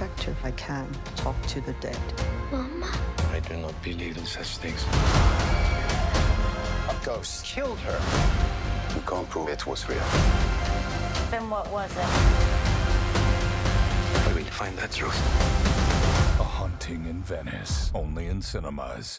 detective, I can talk to the dead. Mama. I do not believe in such things. A ghost killed her. We can't prove it was real. Then what was it? We will find that truth. A Haunting in Venice, only in cinemas.